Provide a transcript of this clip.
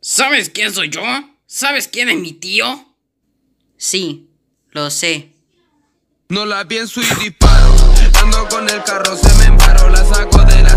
¿Sabes quién soy yo? ¿Sabes quién es mi tío? Sí, lo sé. No la pienso y disparo. Ando con el carro, se me embaró, la saco de la